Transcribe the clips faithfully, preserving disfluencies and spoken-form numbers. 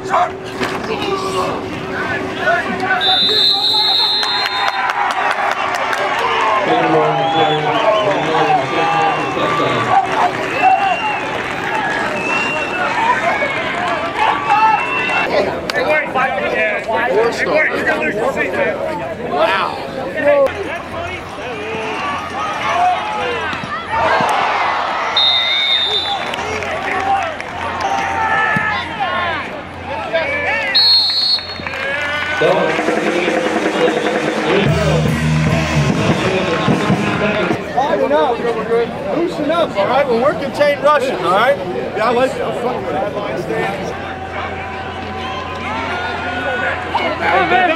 Wow. Lighten up. Loosen up, all right? When we're contained rushing, all right? Yeah, I like that. Come on,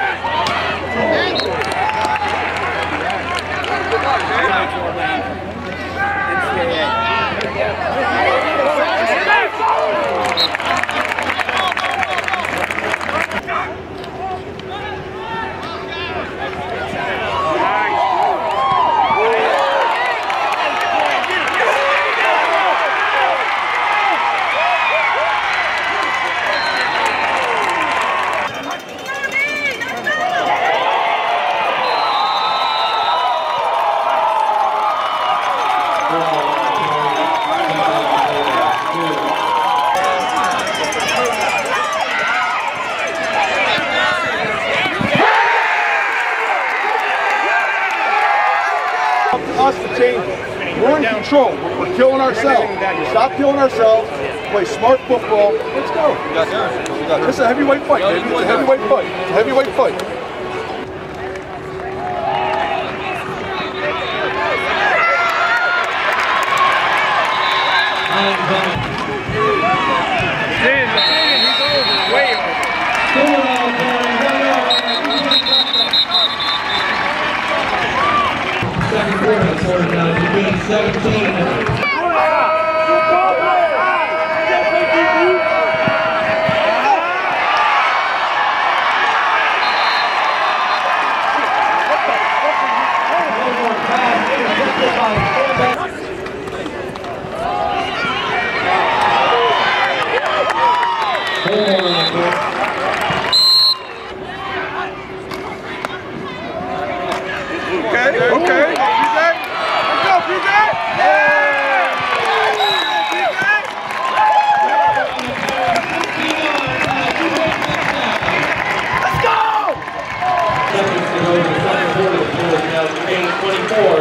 us to change it. We're in control. We're killing ourselves. Stop killing ourselves. Play smart football. Let's go. It's a heavyweight fight, baby. It's a heavyweight fight. It's a heavyweight fight. He's over, way over. Second quarter, scored now, Duquesne seventeen. Okay, okay. P J. Let's go, P J. Yeah! Let's go! Second quarter, twenty-four.